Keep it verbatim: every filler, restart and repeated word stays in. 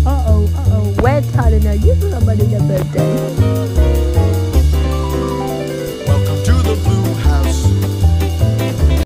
Uh oh, uh oh. Where Tyler now? You somebody their birthday.